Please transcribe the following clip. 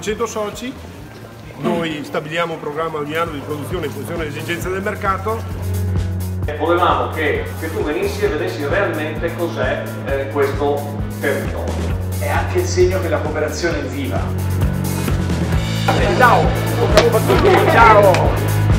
200 soci, noi stabiliamo un programma ogni anno di produzione in funzione delle esigenze del mercato. Volevamo che tu venissi e vedessi realmente cos'è questo territorio. È anche il segno che la cooperazione è viva. Ciao! Ciao!